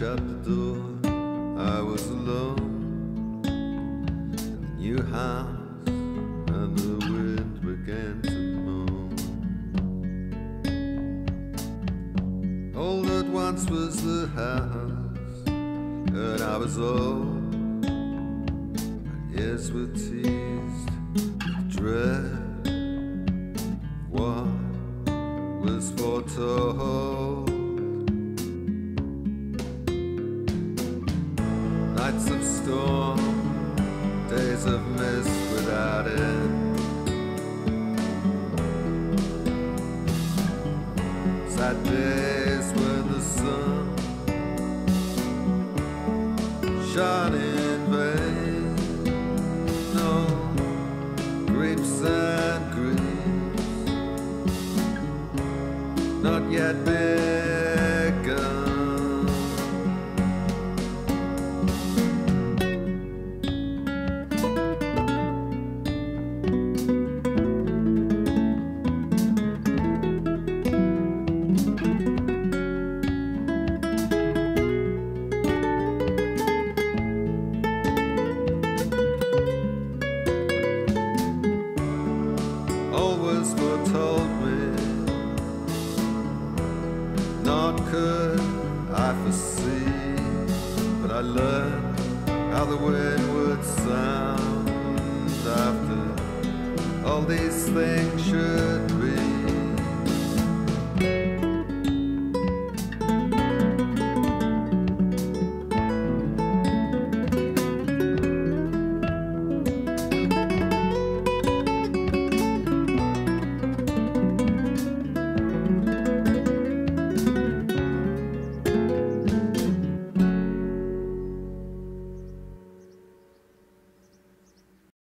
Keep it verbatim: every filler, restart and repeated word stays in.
shut the door, I was alone in the new house, and the wind began to moan. All that once was the house, and I was old. My ears were teased with dread, what was foretold. Nights of storm, days of mist without end. Sad days when the sun shone in vain. No grapes and grapes, not yet begun. Always foretold me, nor could I foresee, but I learned how the wind would sound after all these things should